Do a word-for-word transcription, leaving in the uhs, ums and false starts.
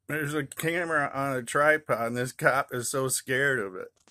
There's a camera on a tripod, and this cop is so scared of it.